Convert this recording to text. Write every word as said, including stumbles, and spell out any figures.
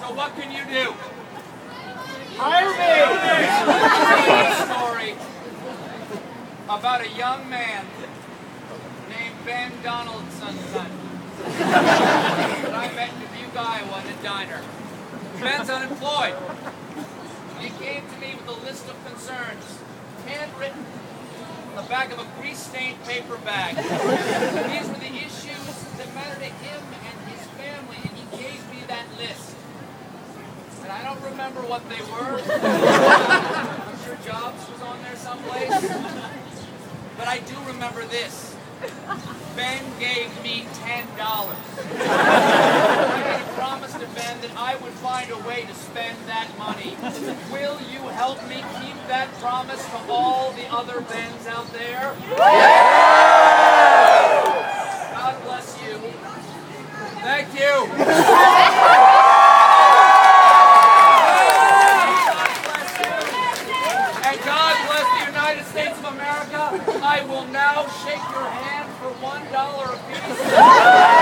So what can you do? Hire me! A story about a young man named Ben Donaldson that I met in Dubuque, Iowa in a diner. Ben's unemployed. He came to me with a list of concerns, handwritten on the back of a grease-stained paper bag. These were the issues that mattered to him and his family, and he gave me that list. And I don't remember what they were. I'm sure Jobs was on there someplace. But I do remember this. Ben gave me ten dollars. I made a promise to Ben that I would find a way to spend that money. Will you help me keep that promise to all the other Bens out there? God bless you. Thank you. States of America, I will now shake your hand for one dollar apiece.